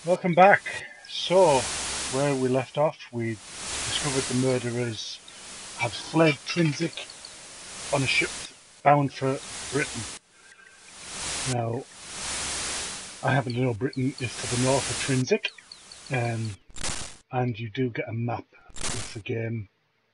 Welcome back. So, where we left off, we discovered the murderers had fled Trinsic on a ship bound for Britain. Now, I happen to know Britain is to the north of Trinsic, and you do get a map with the game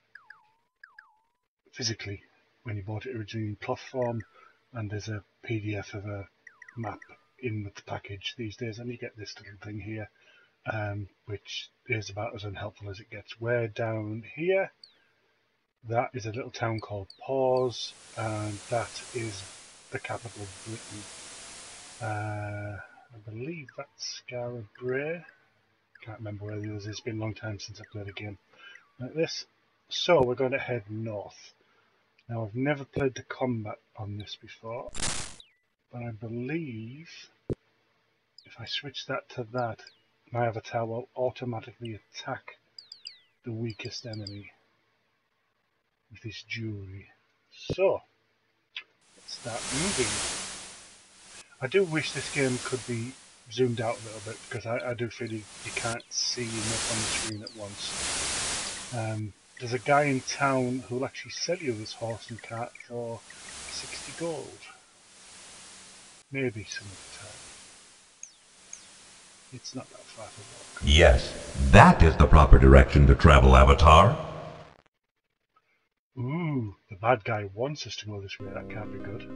physically when you bought it originally in cloth form, and there's a PDF of a map in with the package these days, and you get this little thing here. Which is about as unhelpful as it gets. We're down here. That is a little town called Paws, and that is the capital of Britain. I believe that's Skara Brae. Can't remember where the others is. It's been a long time since I've played a game like this. So we're going to head north. Now I've never played the combat on this before, but I believe if I switch that to that, my avatar will automatically attack the weakest enemy with his jewelry. So, let's start moving. I do wish this game could be zoomed out a little bit, because I do feel you can't see enough on the screen at once. There's a guy in town who'll actually sell you this horse and cart for 60 gold. Maybe some of the time. It's not that far to walk. Yes, that is the proper direction to travel, Avatar. Ooh, the bad guy wants us to go this way. That can't be good.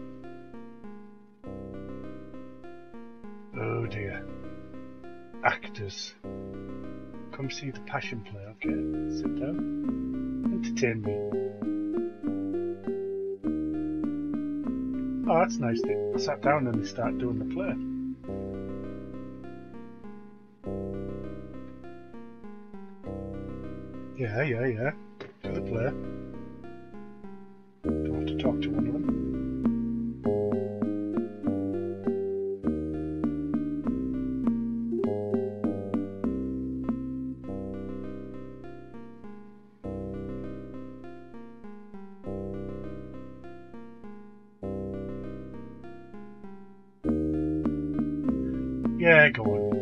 Oh dear. Actors. Come see the passion play. Okay, sit down. Entertain me. Oh, that's nice. They sat down and they start doing the play. Yeah. Do the play. Don't have to talk to one of them. Yeah, go on.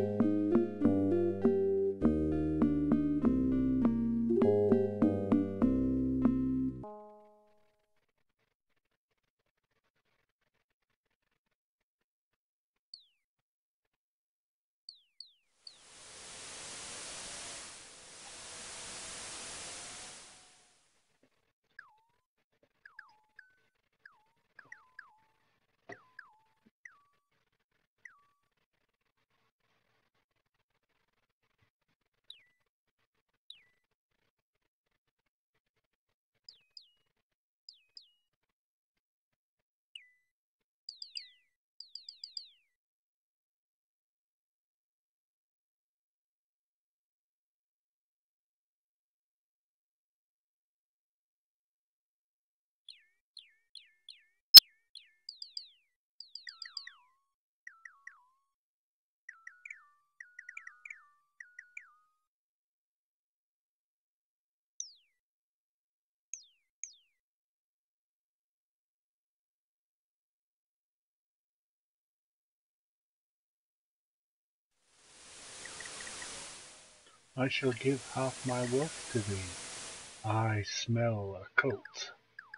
I shall give half my wealth to thee. I smell a colt.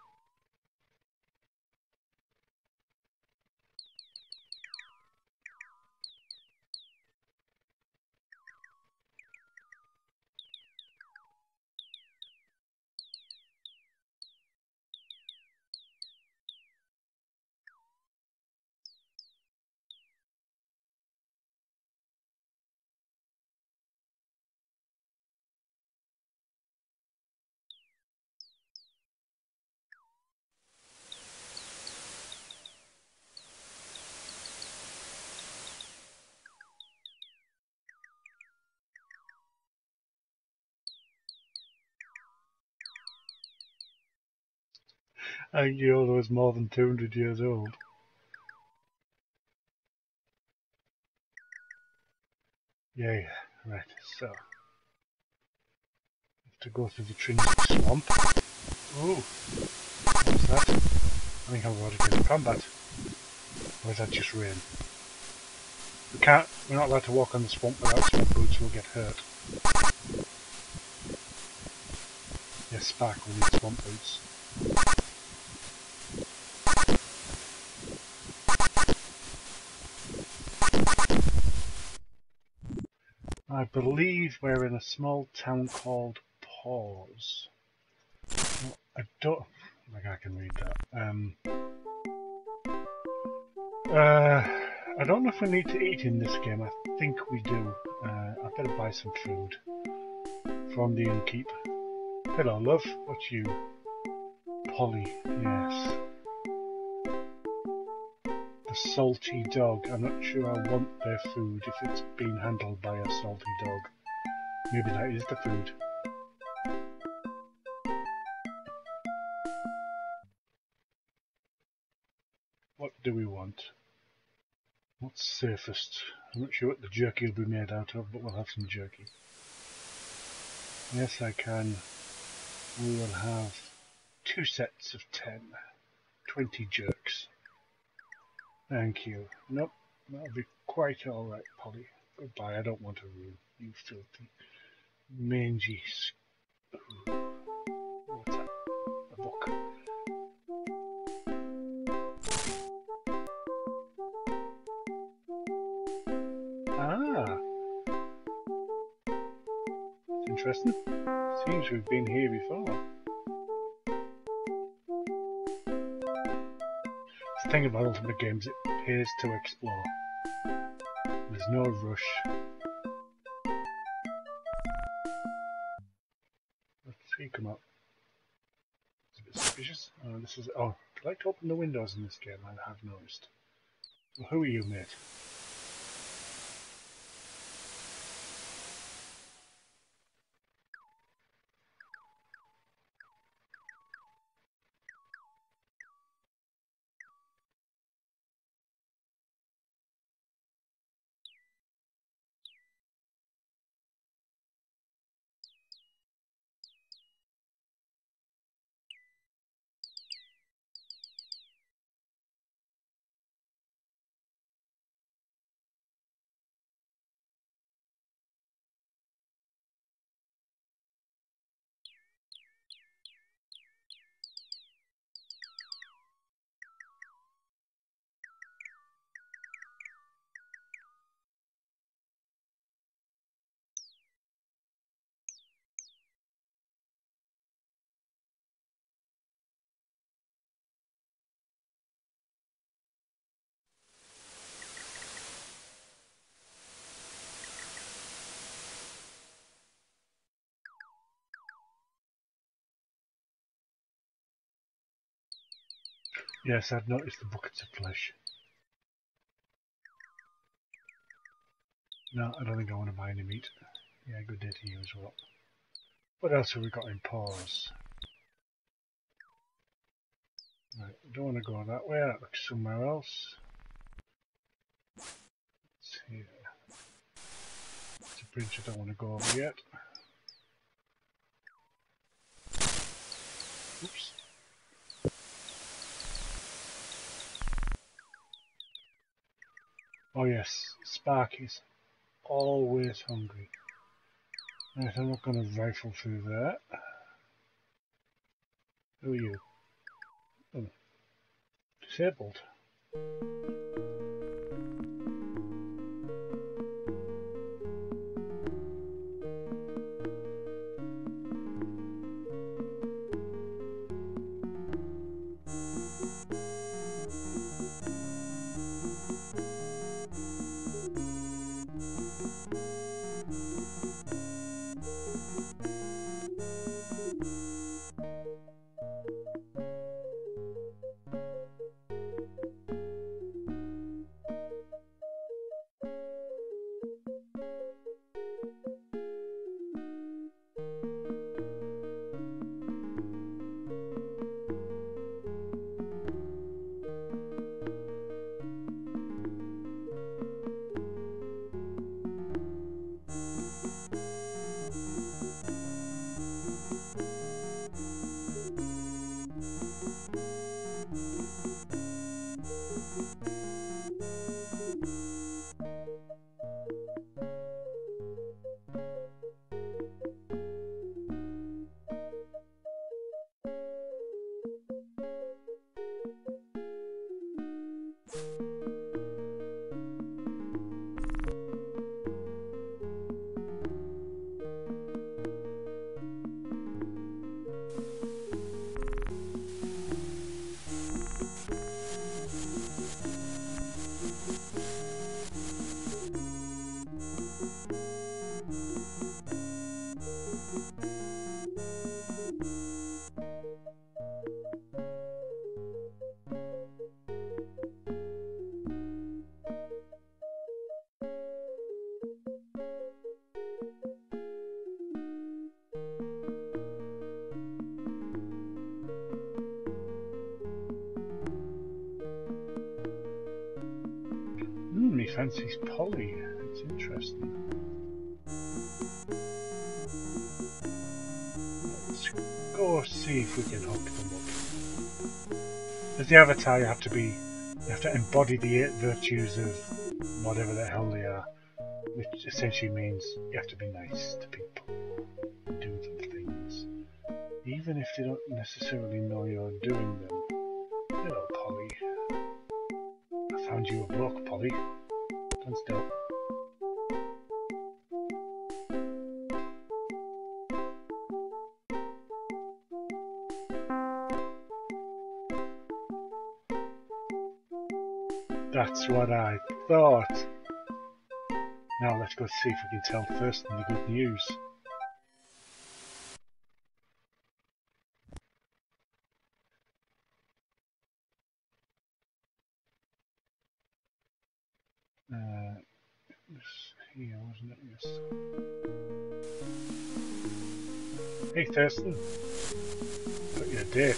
I think Yoda was more than 200 years old. Yeah, right, so. Have to go through the Trinsic swamp. Ooh, what's that? I think I'm about to get in combat. Or is that just rain? We're not allowed to walk on the swamp without swamp boots, we'll get hurt. Yes, Spark will need swamp boots. I believe we're in a small town called Paws. Well, I don't think I can read that. I don't know if we need to eat in this game. I think we do. I better buy some food from the innkeep. Hello, love. What's you? Polly. Yes. The salty dog. I'm not sure I want their food if it's being handled by a salty dog. Maybe that is the food. What do we want? What's safest? I'm not sure what the jerky will be made out of, but we'll have some jerky. Yes, I can. We will have 2 sets of 10. 20 jerks. Thank you. Nope, that'll be quite alright, Polly. Goodbye, I don't want a room, you filthy, mangy What's that? A book. Ah! It's interesting. Seems we've been here before. The thing about Ultima games, it pays to explore. There's no rush. Let's see, come up. It's a bit suspicious. Oh, this is. Oh, I like to open the windows in this game, I have noticed. Well, who are you, mate? Yes, I've noticed the buckets of flesh. No, I don't think I want to buy any meat. Yeah, good day to you as well. What else have we got in Paws? Right, I don't want to go that way, that looks somewhere else. It's here. It's a bridge I don't want to go over yet. Oops. Oh yes, Spark is always hungry. Right, I'm not going to rifle through that. Who are you? Oh, disabled. fancies Polly. It's interesting. Let's go see if we can hook them up. As the avatar, you have to embody the 8 virtues of whatever the hell they are, which essentially means you have to be nice to people, do them things, even if they don't necessarily know you're doing them. Hello, Polly. I found you a block, Polly. Stand still. That's what I thought. Now let's go see if we can tell Thurston the good news. It was here, wasn't it? Yes. Hey Thurston, got your date.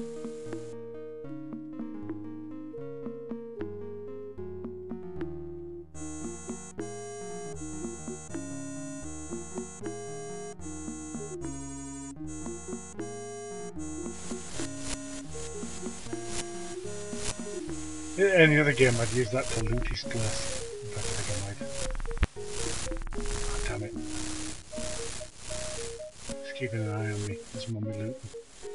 In any other game I'd use that to loot his glass. In fact, I think I might. Oh, damn it. Just keeping an eye on me as mummy looting.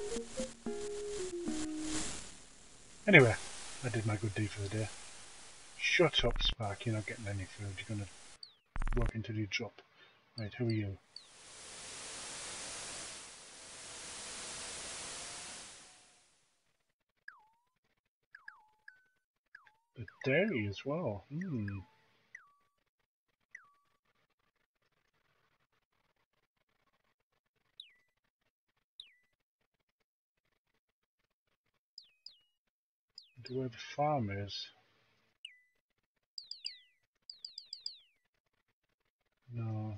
Anyway, I did my good deed for the day. Shut up, Spark, you're not getting any food. You're gonna work until you drop. Right, who are you? The dairy as well. Where the farm is. No.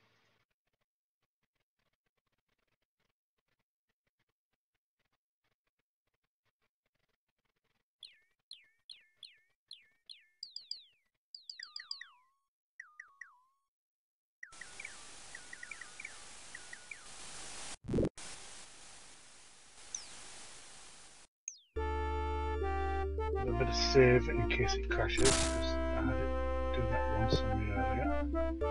A bit of save in case it crashes, because I had it do that once on me earlier.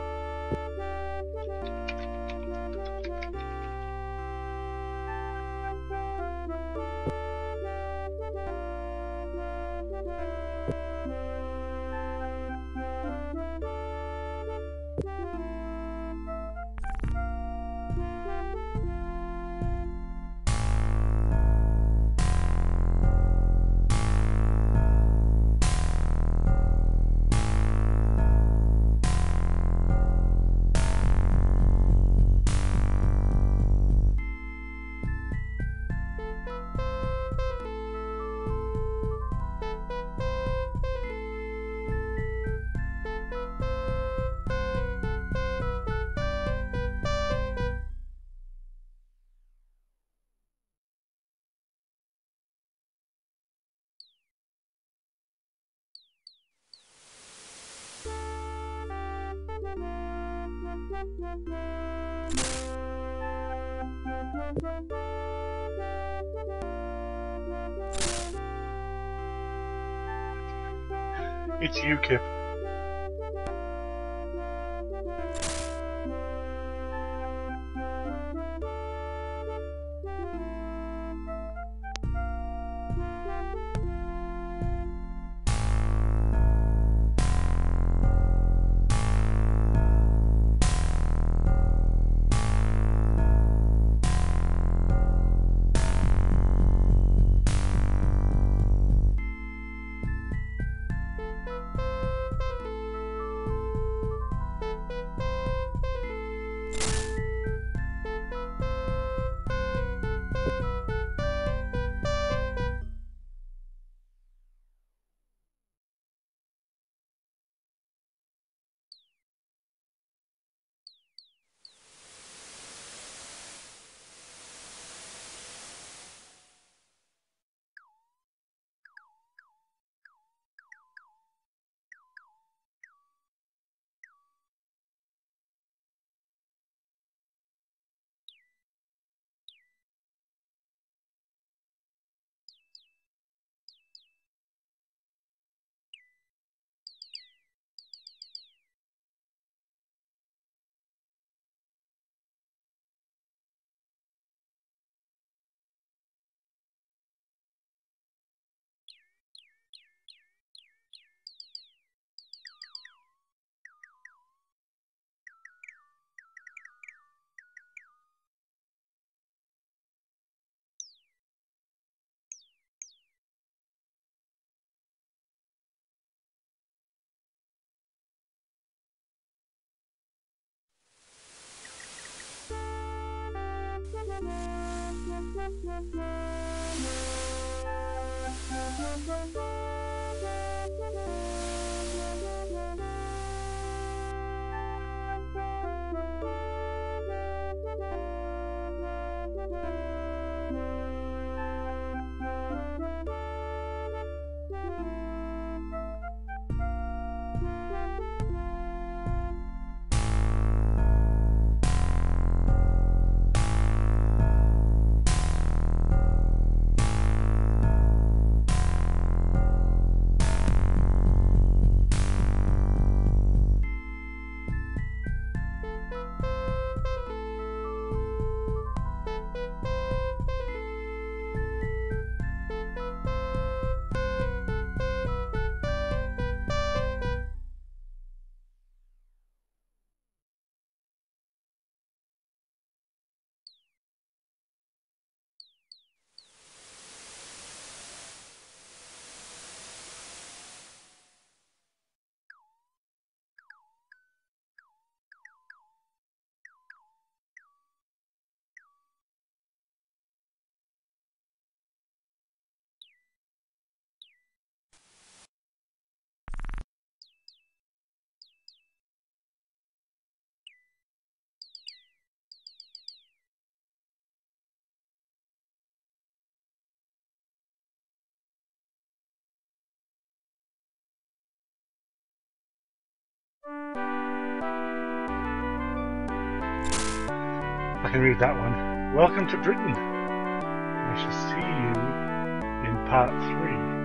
It's UKIP. I can read that one. Welcome to Britain. I shall see you in part 3.